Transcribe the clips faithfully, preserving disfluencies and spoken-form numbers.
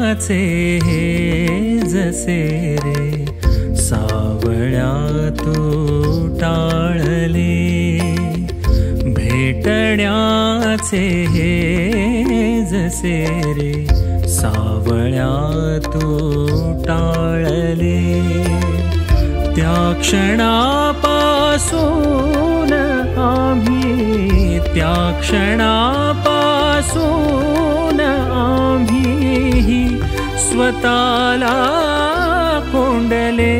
भेटण्याचे हे जसे रे सावळ्या तू टाळले, भेटण्याचे हे जसे रे सावळ्या तू टाळले, त्या क्षणापासून आम्ही त्या क्षणापासून आम्ही स्वतःला कोंडले,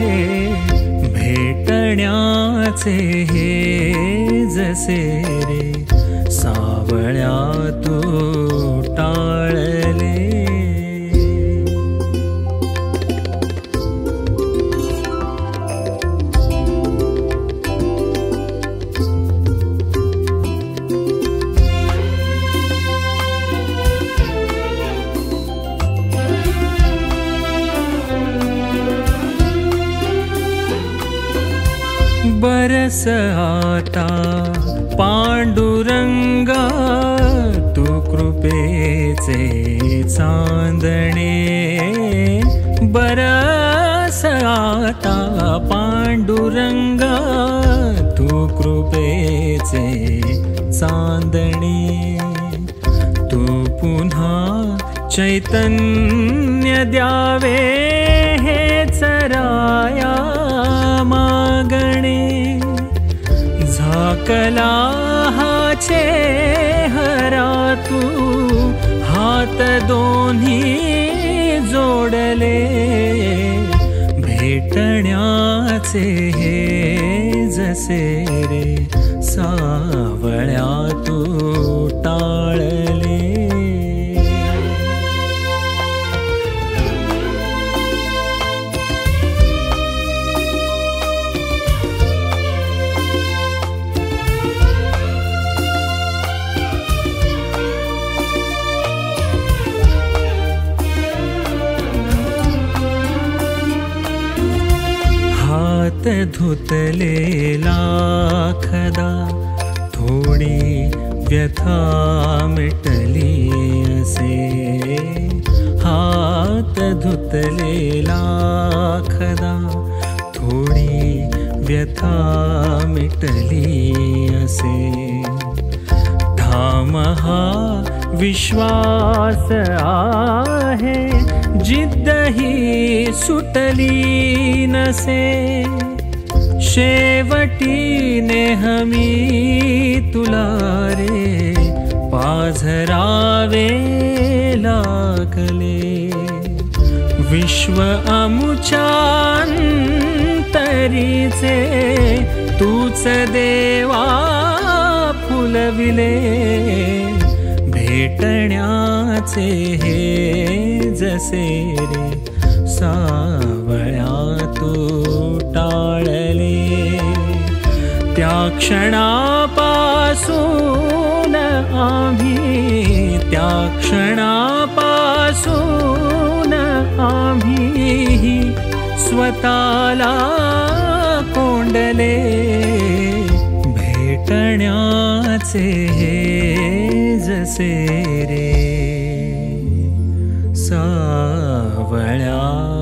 भेटण्याचे हे जसे रे सावळ्या तू टाळले। बरस आता पांडुरंगा तू कृपेचे चांदणे, बरस आता पांडुरंगा तू कृपेचे चांदणे, तू पुन्हा चैतन्य द्यावे हेच राया मागणे, झाकला हा चेहरा तू हात दोन्ही जोडले, भेटण्याचे हे जसे रे सावळ्या तू टाळले। हात धुतलेला खदा थोडी व्यथा मिटली असे, हात धुतलेला खदा थोडी व्यथा मिटली असे, ठाम हा विश्वास आहे जिद्द ही सुटली नसे, शेवटी नेहमी तुला रे पाझरावे लागले, विश्व अमुच्या अंतरीचे तूच देवा फुलविले, भेटण्याचे हे जसे रे सावळ्या तू टाळले, त्या क्षणापासून आम्ही त्या क्षणापासून आम्ही स्वतःला कोंडले, भेटण्याचे हे जसे रे सावळ्या